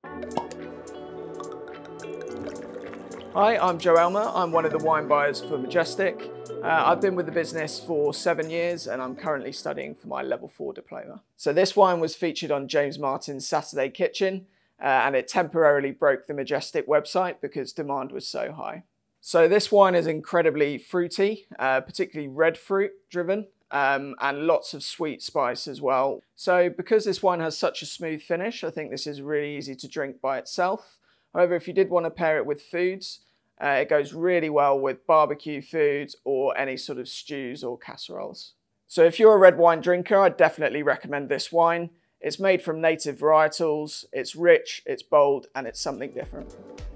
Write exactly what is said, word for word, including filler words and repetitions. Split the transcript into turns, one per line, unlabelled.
Hi, I'm Joe Elmer. I'm one of the wine buyers for Majestic. Uh, I've been with the business for seven years and I'm currently studying for my level four diploma. So this wine was featured on James Martin's Saturday Kitchen uh, and it temporarily broke the Majestic website because demand was so high. So this wine is incredibly fruity, uh, particularly red fruit driven, um, and lots of sweet spice as well. So because this wine has such a smooth finish, I think this is really easy to drink by itself. However, if you did want to pair it with foods, uh, it goes really well with barbecue foods or any sort of stews or casseroles. So if you're a red wine drinker, I'd definitely recommend this wine. It's made from native varietals, it's rich, it's bold, and it's something different.